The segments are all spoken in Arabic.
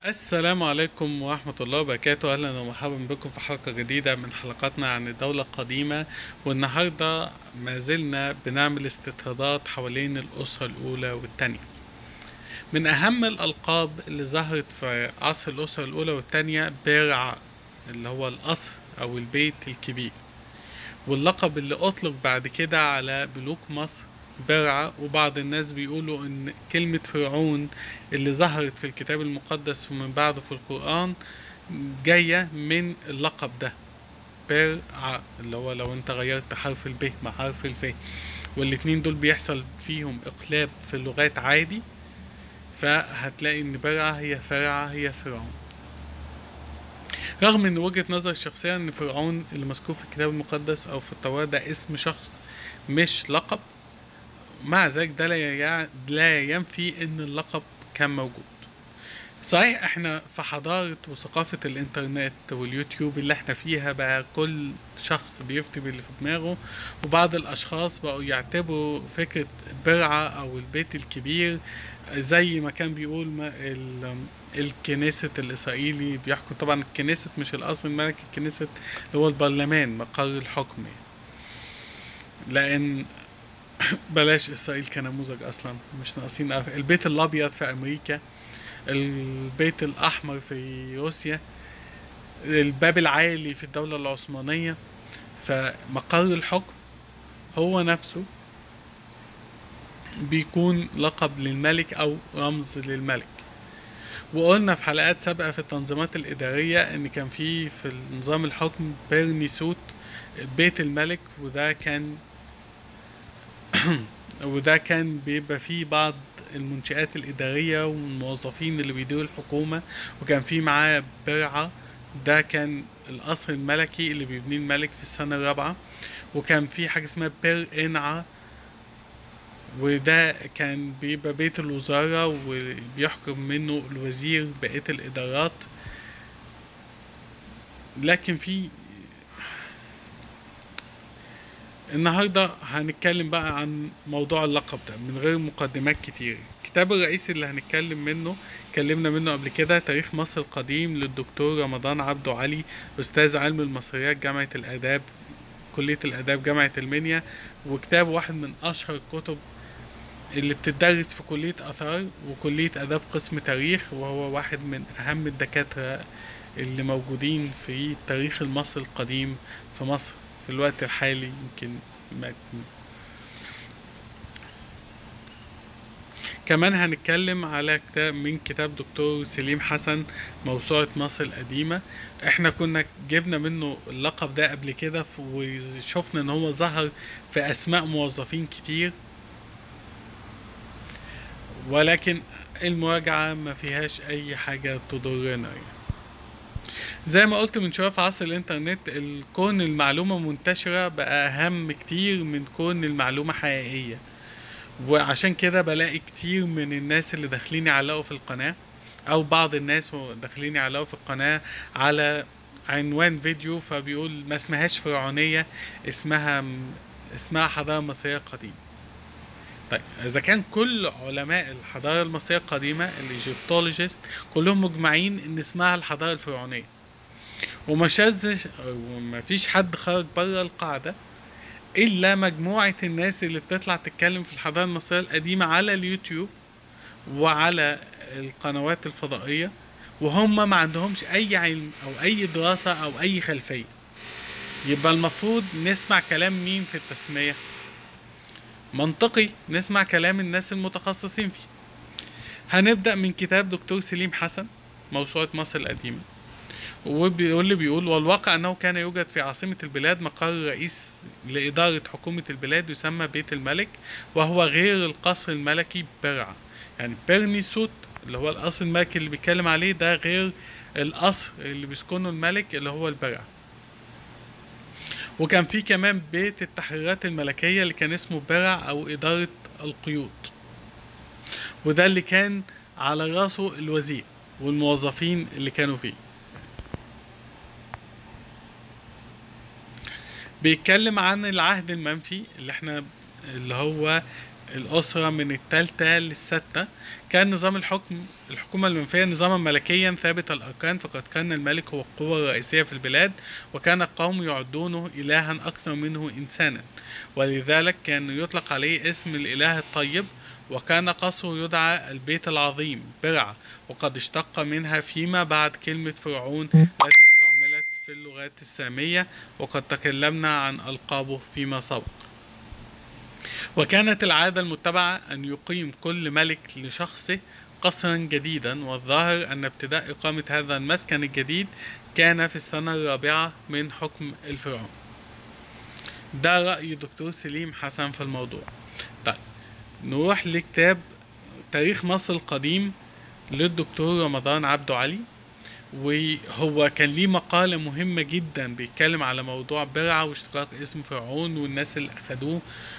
السلام عليكم ورحمة الله وبركاته. أهلا ومرحبا بكم في حلقة جديدة من حلقاتنا عن الدولة القديمة. والنهاردة ما زلنا بنعمل استطرادات حوالين الأسرة الأولى والتانية. من أهم الألقاب اللي ظهرت في عصر الأسرة الأولى والتانية بيرع، اللي هو القصر أو البيت الكبير، واللقب اللي أطلق بعد كده على ملوك مصر برعة. وبعض الناس بيقولوا إن كلمة فرعون اللي ظهرت في الكتاب المقدس ومن بعده في القرآن جاية من اللقب ده برعة، اللي هو لو انت غيرت حرف الب مع حرف الف والاتنين دول بيحصل فيهم إقلاب في اللغات عادي، فهتلاقي إن برعة هي فرعة هي فرعون. رغم ان وجهة نظر الشخصية ان فرعون اللي مذكور في الكتاب المقدس او في التوراة ده اسم شخص مش لقب، مع ذلك ده لا ينفي ان اللقب كان موجود. صحيح احنا في حضارة وثقافة الانترنت واليوتيوب اللي احنا فيها بقى كل شخص بيفتي باللي في دماغه، وبعض الاشخاص بقوا يعتبروا فكرة برعة او البيت الكبير زي ما كان بيقول الكنيسة الإسرائيلي بيحكم. طبعا الكنيسة مش القصر الملكي، الكنيسة اللي هو البرلمان مقر الحكم يعني. لأن بلاش إسرائيل كنموذج أصلا، مش ناقصين البيت الأبيض في أمريكا، البيت الأحمر في روسيا، الباب العالي في الدولة العثمانية. فمقر الحكم هو نفسه بيكون لقب للملك أو رمز للملك. وقلنا في حلقات سابقة في التنظيمات الإدارية إن كان في نظام الحكم بيرنيسوت بيت الملك، وده كان بيبقى فيه بعض المنشآت الإدارية والموظفين اللي بيديروا الحكومة، وكان فيه معاه برعة، ده كان القصر الملكي اللي بيبنيه الملك في السنة الرابعة. وكان في حاجة اسمها بير إنعا، وده كان بيبقى بيت الوزارة وبيحكم منه الوزير بقية الإدارات. لكن النهاردة هنتكلم بقى عن موضوع اللقب ده من غير مقدمات كتير. الكتاب الرئيسي اللي هنتكلم منه اتكلمنا منه قبل كده، تاريخ مصر القديم للدكتور رمضان عبده علي، أستاذ علم المصريات جامعة الآداب، كلية الآداب جامعة المنيا. وكتاب واحد من أشهر الكتب اللي بتدرس في كلية آثار وكلية آداب قسم تاريخ، وهو واحد من أهم الدكاترة اللي موجودين في التاريخ المصري القديم في مصر في الوقت الحالي. يمكن ما- كمان هنتكلم على كتاب من كتاب دكتور سليم حسن، موسوعة مصر القديمة. احنا كنا جبنا منه اللقب ده قبل كده وشفنا ان هو ظهر في اسماء موظفين كتير، ولكن المراجعة ما فيهاش اي حاجة تضرنا يعني. زي ما قلت من شوية، في عصر الانترنت الكون المعلومة منتشرة بقى اهم كتير من كون المعلومة حقيقية. وعشان كده بلاقي كتير من الناس اللي داخلين يعلقوا في القناة، او بعض الناس داخلين يعلقوا في القناة على عنوان فيديو فبيقول ما اسمهاش فرعونية، اسمها حضارة مصرية قديمة. طيب اذا كان كل علماء الحضارة المصرية القديمة الايجيبتولوجيست كلهم مجمعين ان اسمها الحضارة الفرعونية، وما شاذش وما فيش حد خرج بره القاعدة الا مجموعة الناس اللي بتطلع تتكلم في الحضارة المصرية القديمة على اليوتيوب وعلى القنوات الفضائية، وهم ما عندهمش اي علم او اي دراسة او اي خلفية. يبقى المفروض نسمع كلام مين في التسمية؟ منطقي نسمع كلام الناس المتخصصين فيه. هنبدأ من كتاب دكتور سليم حسن، موسوعة مصر القديمة. بيقول والواقع أنه كان يوجد في عاصمة البلاد مقر رئيس لإدارة حكومة البلاد يسمى بيت الملك، وهو غير القصر الملكي برعة. يعني بيرنيسوت اللي هو القصر الملكي اللي بيتكلم عليه ده غير القصر اللي بيسكنه الملك اللي هو البرعة. وكان في كمان بيت التحريرات الملكية اللي كان اسمه برع أو إدارة القيود، وده اللي كان على راسه الوزير والموظفين اللي كانوا فيه. بيتكلم عن العهد المنفي اللي هو الأسرة من الثالثة للستة. كان نظام الحكومة المنفية نظاما ملكيا ثابت الأركان، فقد كان الملك هو القوة الرئيسية في البلاد، وكان القوم يعدونه إلها أكثر منه إنسانا، ولذلك كان يطلق عليه اسم الإله الطيب. وكان قصره يدعى البيت العظيم برع، وقد اشتق منها فيما بعد كلمة فرعون التي استعملت في اللغات السامية، وقد تكلمنا عن ألقابه فيما سبق. وكانت العادة المتبعة أن يقيم كل ملك لشخصه قصرا جديدا، والظاهر أن ابتداء إقامة هذا المسكن الجديد كان في السنة الرابعة من حكم الفرعون. ده رأي دكتور سليم حسن في الموضوع. طيب نروح لكتاب تاريخ مصر القديم للدكتور رمضان عبده علي، وهو كان ليه مقالة مهمة جدا بيتكلم على موضوع برعة واشتقاق اسم فرعون والناس اللي أخدوه،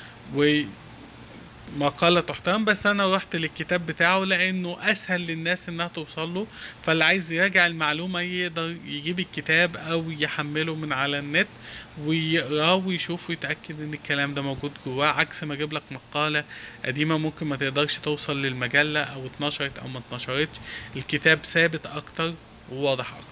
ومقالة تحترم. بس أنا رحت للكتاب بتاعه لأنه أسهل للناس إنها توصله، فاللي عايز يراجع المعلومة يقدر يجيب الكتاب أو يحمله من على النت ويقراه ويشوف ويتأكد إن الكلام ده موجود جواه، عكس ما أجيب لك مقالة قديمة ممكن ما تقدرش توصل للمجلة أو اتنشرت أو ما اتنشرتش. الكتاب ثابت أكتر وواضح أكتر.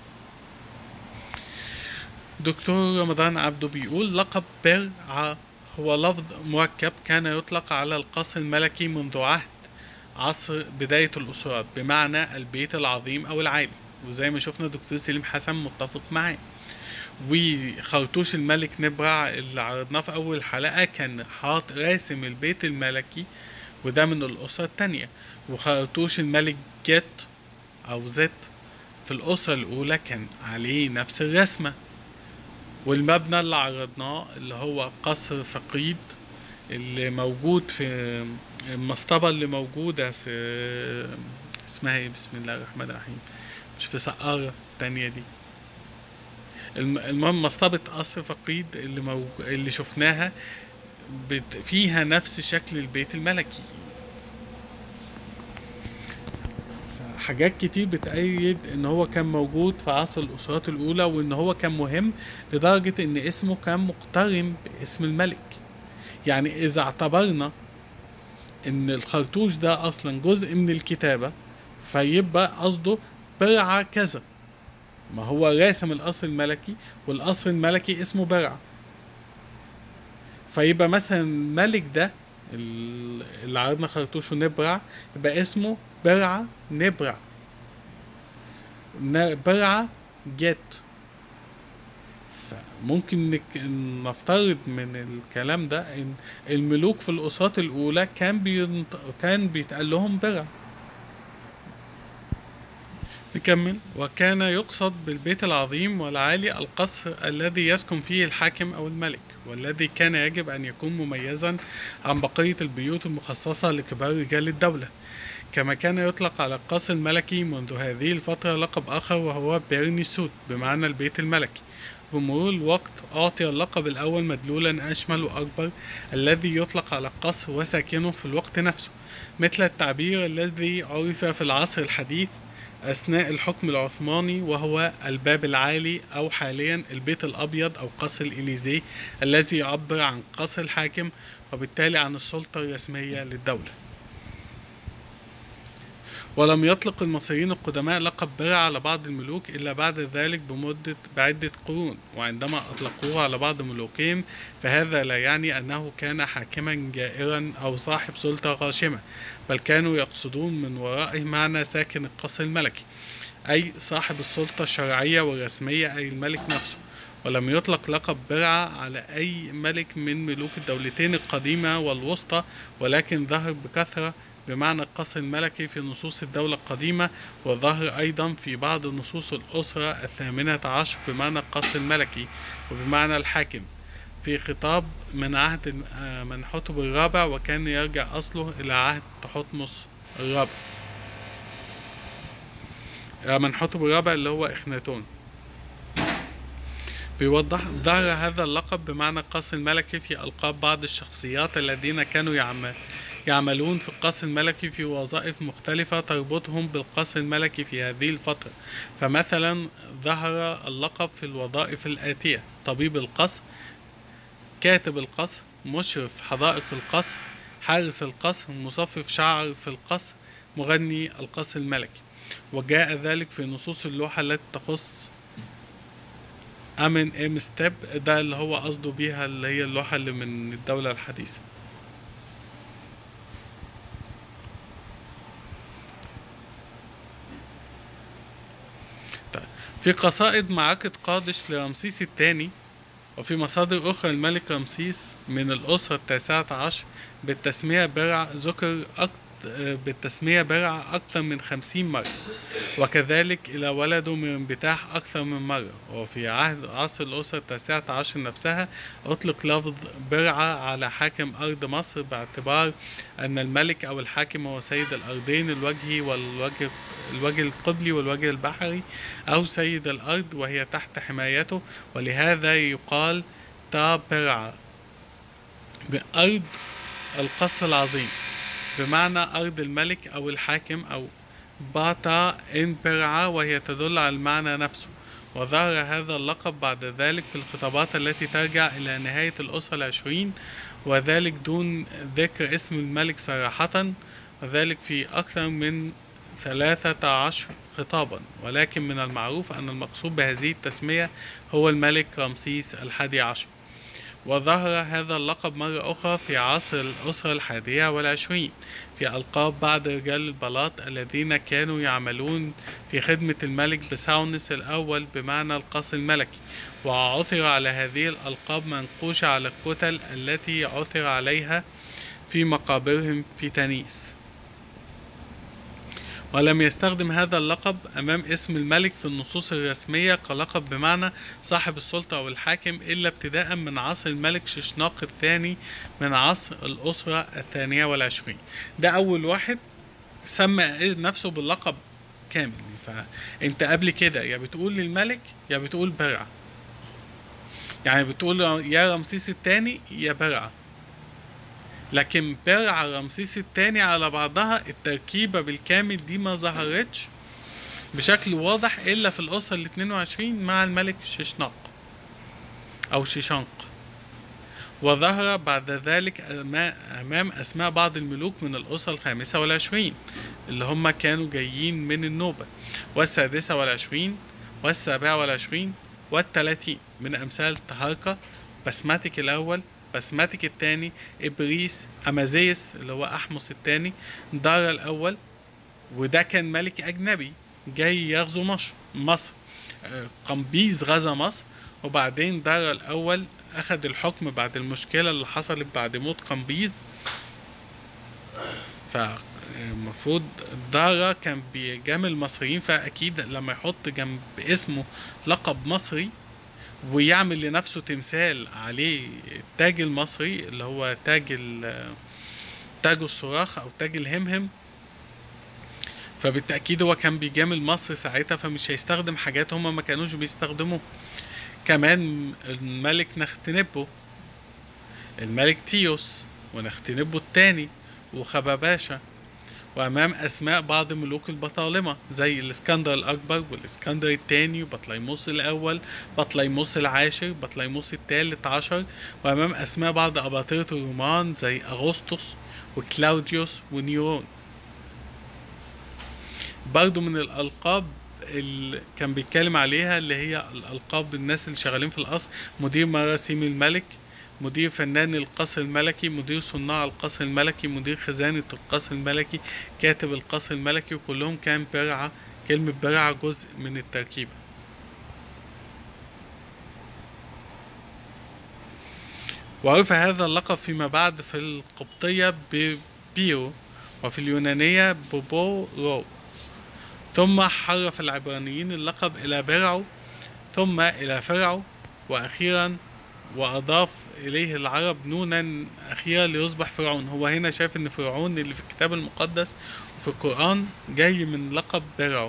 دكتور رمضان عبده بيقول: لقب برعة هو لفظ مركب كان يطلق على القصر الملكي منذ عهد عصر بداية الأسرات، بمعنى البيت العظيم أو العالي. وزي ما شفنا دكتور سليم حسن متفق معاه. وخرطوش الملك نبرع اللي عرضناه في أول حلقة كان حاط راسم البيت الملكي، وده من الأسرة التانية. وخرطوش الملك جت أو زت في الأسرة الأولى كان عليه نفس الرسمة. والمبنى اللي عرضناه اللي هو قصر فقيد اللي موجود في المصطبة اللي موجودة في اسمها ايه، بسم الله الرحمن الرحيم، مش في سقارة التانية دي، المهم مصطبة قصر فقيد اللي شفناها فيها نفس شكل البيت الملكي. حاجات كتير بتأيد ان هو كان موجود في عصر الأسرات الأولى، وان هو كان مهم لدرجة ان اسمه كان مقترن باسم الملك. يعني اذا اعتبرنا ان الخرطوش ده اصلا جزء من الكتابة، فيبقى قصده برعة كذا، ما هو راسم القصر الملكي والقصر الملكي اسمه برعة. فيبقى مثلا الملك ده اللي عرضنا خرطوشه نبرع يبقى اسمه برعة نبرع، برعة جت. فممكن نفترض من الكلام ده ان الملوك في الأسرات الأولى كان بيتقال لهم برع. نكمل. وكان يقصد بالبيت العظيم والعالي القصر الذي يسكن فيه الحاكم أو الملك، والذي كان يجب أن يكون مميزا عن بقية البيوت المخصصة لكبار رجال الدولة. كما كان يطلق على القصر الملكي منذ هذه الفترة لقب آخر وهو بيرنيسوت بمعنى البيت الملكي. بمرور الوقت أعطي اللقب الأول مدلولا أشمل وأكبر الذي يطلق على القصر وساكنه في الوقت نفسه، مثل التعبير الذي عرف في العصر الحديث أثناء الحكم العثماني وهو الباب العالي، أو حاليا البيت الأبيض أو قصر الإليزيه، الذي يعبر عن قصر الحاكم وبالتالي عن السلطة الرسمية للدولة. ولم يطلق المصريين القدماء لقب برع على بعض الملوك إلا بعد ذلك بعدة قرون، وعندما أطلقوه على بعض ملوكهم فهذا لا يعني أنه كان حاكما جائرا أو صاحب سلطة غاشمة، بل كانوا يقصدون من ورائه معنى ساكن القصر الملكي، أي صاحب السلطة الشرعية والرسمية، أي الملك نفسه. ولم يطلق لقب برعة على أي ملك من ملوك الدولتين القديمة والوسطى، ولكن ظهر بكثرة بمعنى القصر الملكي في نصوص الدولة القديمة، وظهر أيضا في بعض نصوص الأسرة الثامنة عشر بمعنى القصر الملكي وبمعنى الحاكم في خطاب من عهد منحوتب الرابع، وكان يرجع أصله إلى عهد تحتمس الرابع. منحوتب الرابع اللي هو إخناتون. بيوضح ظهر هذا اللقب بمعنى القصر الملكي في ألقاب بعض الشخصيات الذين كانوا يعملون في القصر الملكي في وظائف مختلفة تربطهم بالقصر الملكي في هذه الفترة. فمثلا ظهر اللقب في الوظائف الآتية: طبيب القصر، كاتب القصر، مشرف حدائق القصر، حارس القصر، مصفف شعر في القصر، مغني القصر الملكي. وجاء ذلك في نصوص اللوحة التي تخص أمن إم ستيب، ده اللي هو قصده بيها اللي هي اللوحة اللي من الدولة الحديثة. طيب. في قصائد معركة قادش لرمسيس الثاني، وفي مصادر أخرى الملك رمسيس من الأسرة التاسعة عشر بالتسمية برع ذكر بالتسمية برع أكثر من 50 مرة، وكذلك إلى ولده من بتاح أكثر من مرة. وفي عصر الأسرة التاسعة عشر نفسها أطلق لفظ برعة على حاكم أرض مصر، باعتبار أن الملك أو الحاكم هو سيد الأرضين، الوجه القبلي والوجه البحري، أو سيد الأرض وهي تحت حمايته، ولهذا يقال تا برعة بأرض القصر العظيم، بمعنى أرض الملك أو الحاكم، أو باتا إن برعة وهي تدل على المعنى نفسه. وظهر هذا اللقب بعد ذلك في الخطابات التي ترجع إلى نهاية الأسرة العشرين، وذلك دون ذكر اسم الملك صراحة، وذلك في أكثر من 13 خطابا. ولكن من المعروف أن المقصود بهذه التسمية هو الملك رمسيس الحادي عشر. وظهر هذا اللقب مرة أخرى في عصر الأسرة الحادية والعشرين في ألقاب بعض رجال البلاط الذين كانوا يعملون في خدمة الملك بساونس الأول بمعنى القصر الملكي، وعثر على هذه الألقاب منقوشة على الكتل التي عثر عليها في مقابرهم في تانيس. ولم يستخدم هذا اللقب أمام اسم الملك في النصوص الرسمية كلقب بمعنى صاحب السلطة أو الحاكم، إلا ابتداء من عصر الملك ششناق الثاني من عصر الأسرة الثانية والعشرين. ده أول واحد سمى نفسه باللقب كامل. فأنت قبل كده يا بتقول للملك يا بتقول برعة، يعني بتقول يا رمسيس الثاني يا برعة. لكن برع رمسيس الثاني على بعضها التركيبة بالكامل دي ما ظهرتش بشكل واضح إلا في الأسرة ال 22 مع الملك ششناق أو شيشانق، وظهر بعد ذلك أمام أسماء بعض الملوك من الأسرة الخامسة والعشرين اللي هم كانوا جايين من النوبة، والسادسة والعشرين والسابعة والعشرين والثلاثين من أمثال تهاركا، بسماتيك الأول، بسماتيك الثاني، إبريس، أمازيس اللي هو أحمس الثاني، دارا الأول، وده كان ملك أجنبي جاي يغزو مصر. قمبيز غزا مصر، وبعدين دارا الأول أخذ الحكم بعد المشكلة اللي حصلت بعد موت قمبيز. فالمفروض دارا كان بيجامل المصريين، فأكيد لما يحط جنب اسمه لقب مصري ويعمل لنفسه تمثال عليه التاج المصري اللي هو تاج الصراخ أو تاج الهمهم، فبالتأكيد هو كان بيجامل مصر ساعتها، فمش هيستخدم حاجات هما ما كانوش بيستخدموها. كمان الملك نختنبو، الملك تيوس، ونختنبو الثاني، وخباباشا، وأمام أسماء بعض ملوك البطالمة زي الإسكندر الأكبر والإسكندر الثاني وبطليموس الأول، بطليموس العاشر، بطليموس الثالث عشر، وأمام أسماء بعض أباطرة الرومان زي أغسطس وكلاوديوس ونيرون. برضو من الألقاب اللي كان بيتكلم عليها اللي هي الألقاب الناس اللي شغالين في القصر: مدير مراسيم الملك، مدير فنان القصر الملكي، مدير صناع القصر الملكي، مدير خزانة القصر الملكي، كاتب القصر الملكي، وكلهم كان برعة. كلمة برعة جزء من التركيبة. وعرف هذا اللقب فيما بعد في القبطية ببيرو، وفي اليونانية بوبورو، ثم حرف العبرانيين اللقب إلى برعو، ثم إلى فرعو، وأخيرا وأضاف إليه العرب نونا أخيرا ليصبح فرعون. هو هنا شايف إن فرعون اللي في الكتاب المقدس وفي القرآن جاي من لقب برعو،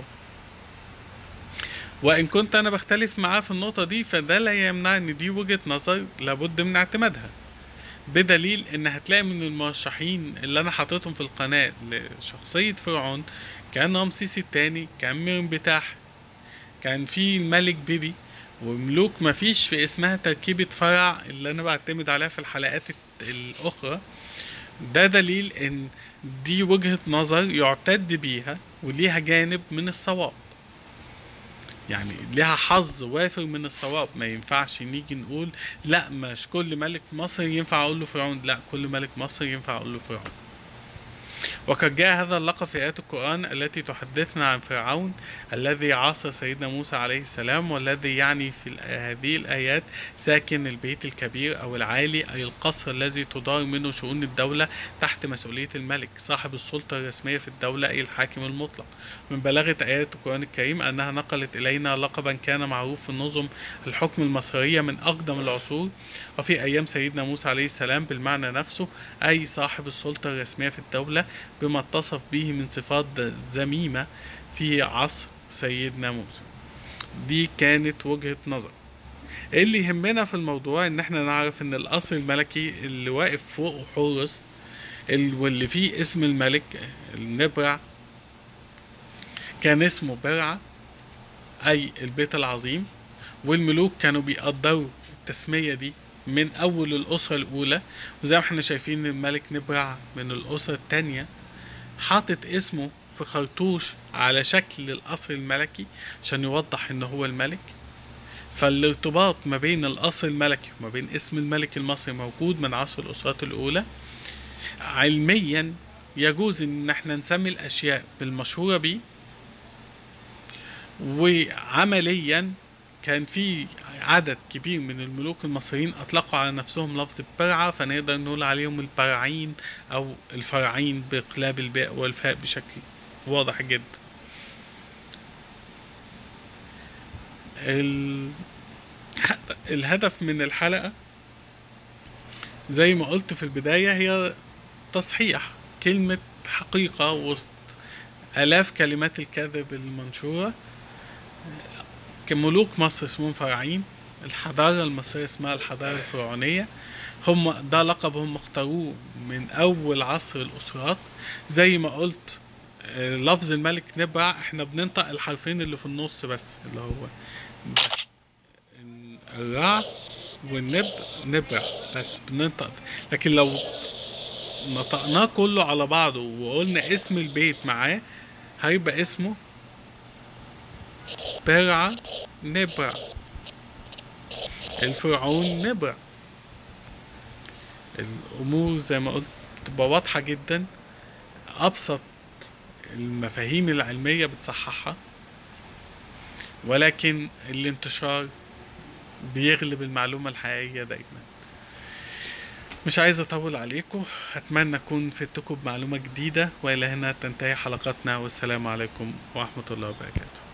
وإن كنت أنا بختلف معاه في النقطة دي، فده لا يمنع إن دي وجهة نظر لابد من اعتمادها، بدليل إن هتلاقي من المرشحين اللي أنا حاططهم في القناة لشخصية فرعون كان رمسيس الثاني، كان منبتاح، كان في الملك بيبي، وملوك مفيش في اسمها تركيبة فرع اللي أنا بعتمد عليها في الحلقات الأخرى. ده دليل ان دي وجهة نظر يعتد بيها وليها جانب من الصواب، يعني ليها حظ وافر من الصواب. ما ينفعش نيجي نقول لا مش كل ملك مصر ينفع اقول له فرعون، لا كل ملك مصر ينفع اقول له فرعون. وقد جاء هذا اللقب في آيات القرآن التي تحدثنا عن فرعون الذي عاصر سيدنا موسى عليه السلام، والذي يعني في هذه الآيات ساكن البيت الكبير أو العالي، أي القصر الذي تدار منه شؤون الدولة تحت مسؤولية الملك صاحب السلطة الرسمية في الدولة، أي الحاكم المطلق. من بلاغة آيات القرآن الكريم أنها نقلت إلينا لقبا كان معروف في النظم الحكم المصرية من أقدم العصور وفي أيام سيدنا موسى عليه السلام بالمعنى نفسه، أي صاحب السلطة الرسمية في الدولة، بما اتصف به من صفات ذميمة في عصر سيدنا موسى. دي كانت وجهة نظر. اللي يهمنا في الموضوع ان احنا نعرف ان القصر الملكي اللي واقف فوق حورس واللي فيه اسم الملك النبرع كان اسمه برعة، اي البيت العظيم. والملوك كانوا بيقدروا التسمية دي من اول الاسرة الاولى، وزي ما احنا شايفين الملك نبرع من الاسرة التانية حاطط اسمه في خرطوش على شكل القصر الملكي عشان يوضح ان هو الملك. فالارتباط ما بين القصر الملكي وما بين اسم الملك المصري موجود من عصر الاسرات الاولى. علميا يجوز ان احنا نسمي الاشياء بالمشهورة بيه، وعمليا كان في عدد كبير من الملوك المصريين اطلقوا على نفسهم لفظ برعة، فنقدر نقول عليهم البرعين او الفرعين باقلاب الباء والفاء بشكل واضح جدا. الهدف من الحلقة زي ما قلت في البداية هي تصحيح كلمة حقيقة وسط آلاف كلمات الكذب المنشورة. كملوك مصر اسمهم فرعين، الحضارة المصرية اسمها الحضارة الفرعونية. هم ده لقب هم اختاروه من أول عصر الأسرات. زي ما قلت لفظ الملك نبرع احنا بننطق الحرفين اللي في النص بس، اللي هو الرع والنب نبرع بس بننطق. لكن لو نطقناه كله على بعضه وقلنا اسم البيت معاه هيبقى اسمه برع نبرع، الفرعون نبرع. الأمور زي ما قلت تبقى واضحة جدا، أبسط المفاهيم العلمية بتصححها، ولكن الانتشار بيغلب المعلومة الحقيقية دايما. مش عايز أطول عليكم، أتمنى أكون فدتكم بمعلومة جديدة، وإلى هنا تنتهي حلقتنا، والسلام عليكم ورحمة الله وبركاته.